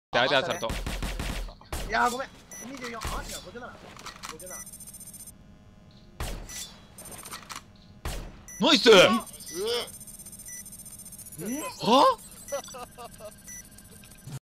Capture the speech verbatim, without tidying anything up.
相手はされた。 いやーごめん。にじゅうよん、あ、違う、ごじゅうなな。ごじゅうなな。 ナイス。 えは？